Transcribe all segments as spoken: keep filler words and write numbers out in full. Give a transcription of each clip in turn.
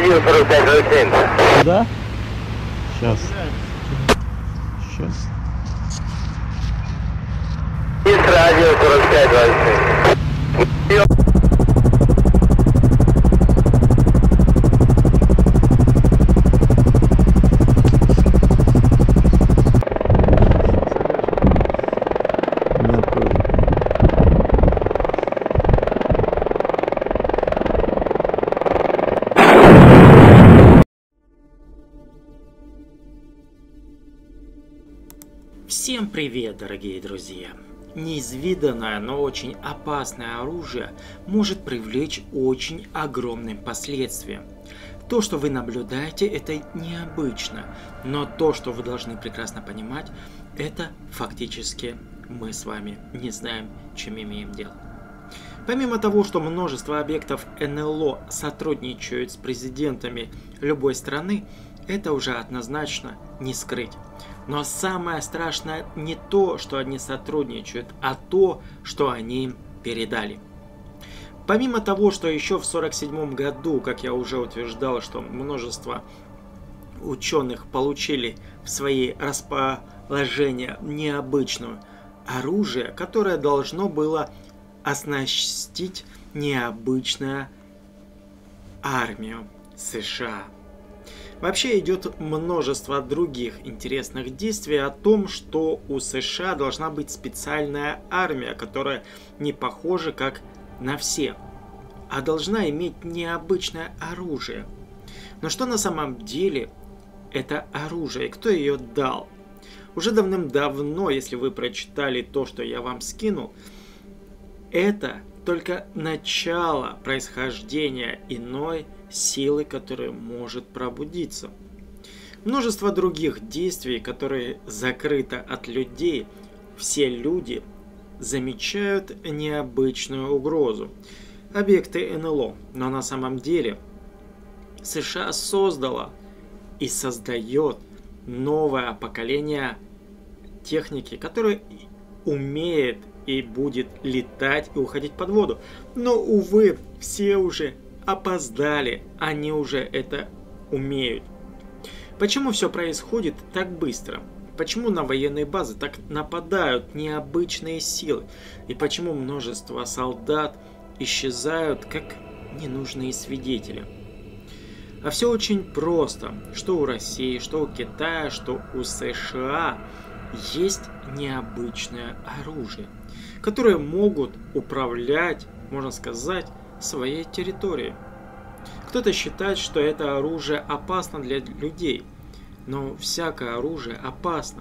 радио сорок пять ноль семь. Куда? Сейчас. Сейчас. Есть радио сорок пять ноль семь. Всем привет, дорогие друзья! Неизведанное, но очень опасное оружие может привлечь очень огромным последствиям. То, что вы наблюдаете, это необычно, но то, что вы должны прекрасно понимать, это фактически мы с вами не знаем, чем имеем дело. Помимо того, что множество объектов эн эл о сотрудничают с президентами любой страны, это уже однозначно не скрыть. Но самое страшное не то, что они сотрудничают, а то, что они им передали. Помимо того, что еще в сорок седьмом году, как я уже утверждал, что множество ученых получили в свои расположения необычное оружие, которое должно было оснастить необычную армию США. Вообще идет множество других интересных действий о том, что у США должна быть специальная армия, которая не похожа как на все, а должна иметь необычное оружие. Но что на самом деле это оружие и кто ее дал? Уже давным-давно, если вы прочитали то, что я вам скинул, это только начало происхождения иной силы, которая может пробудиться. Множество других действий, которые закрыты от людей, все люди замечают необычную угрозу. Объекты эн эл о, но на самом деле США создала и создает новое поколение техники, которое умеет и будет летать и уходить под воду. Но, увы, все уже опоздали, они уже это умеют. Почему все происходит так быстро? Почему на военные базы так нападают необычные силы? И почему множество солдат исчезают как ненужные свидетели? А все очень просто. Что у России, что у Китая, что у США есть необычное оружие, которые могут управлять, можно сказать, своей территорией. Кто-то считает, что это оружие опасно для людей, но всякое оружие опасно.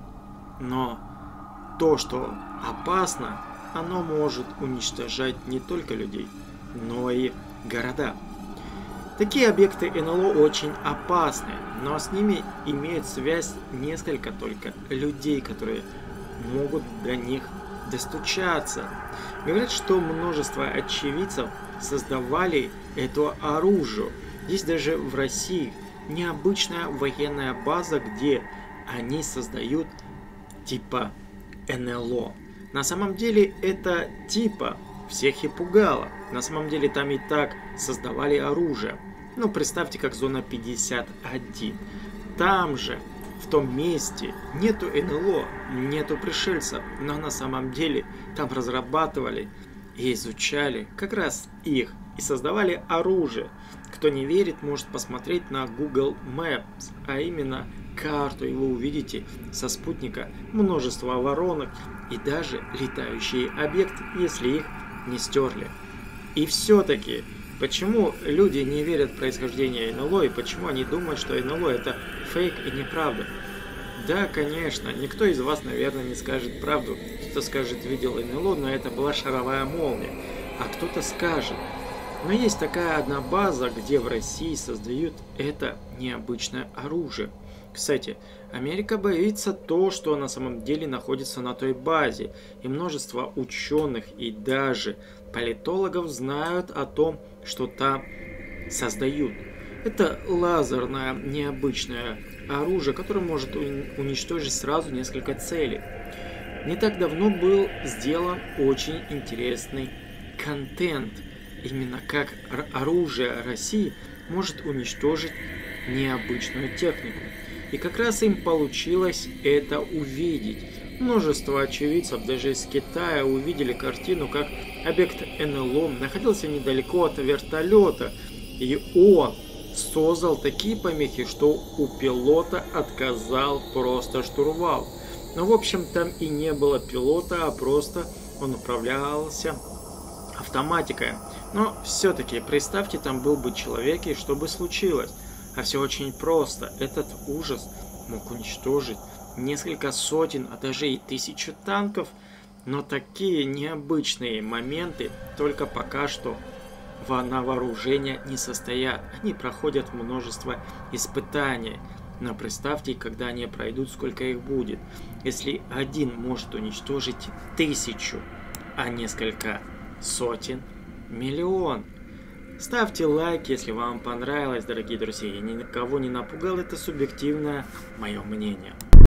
Но то, что опасно, оно может уничтожать не только людей, но и города. Такие объекты эн эл о очень опасны, но с ними имеют связь несколько только людей, которые могут до них достучаться. Говорят, что множество очевидцев создавали это оружие. Есть даже в России необычная военная база, где они создают типа эн эл о. На самом деле это типа всех и пугало. На самом деле там и так создавали оружие. Ну, представьте, как зона пятьдесят один. Там же, в том месте, нету эн эл о, нету пришельцев, но на самом деле там разрабатывали и изучали как раз их и создавали оружие. Кто не верит, может посмотреть на Google Maps, а именно карту, и вы увидите со спутника множество воронок и даже летающие объекты, если их не стерли. И все-таки, почему люди не верят в происхождение эн эл о и почему они думают, что эн эл о это фейк и неправда? Да, конечно, никто из вас, наверное, не скажет правду. Кто-то скажет, видел эн эл о, но это была шаровая молния. А кто-то скажет. Но есть такая одна база, где в России создают это необычное оружие. Кстати, Америка боится то, что на самом деле находится на той базе. И множество ученых и даже политологов знают о том, что там создают. Это лазерное необычное оружие, которое может уничтожить сразу несколько целей. Не так давно был сделан очень интересный контент. Именно как оружие России может уничтожить необычную технику. И как раз им получилось это увидеть. Множество очевидцев даже из Китая увидели картину, как объект эн эл о находился недалеко от вертолета, и он создал такие помехи, что у пилота отказал просто штурвал. Но в общем там и не было пилота, а просто он управлялся автоматикой. Но все-таки представьте, там был бы человек, и что бы случилось? А все очень просто. Этот ужас мог уничтожить несколько сотен, а даже и тысячу танков. Но такие необычные моменты только пока что на вооружение не состоят. Они проходят множество испытаний. Но представьте, когда они пройдут, сколько их будет. Если один может уничтожить тысячу, а несколько сотен — миллион. Ставьте лайк, если вам понравилось, дорогие друзья. Я никого не напугал, это субъективное мое мнение.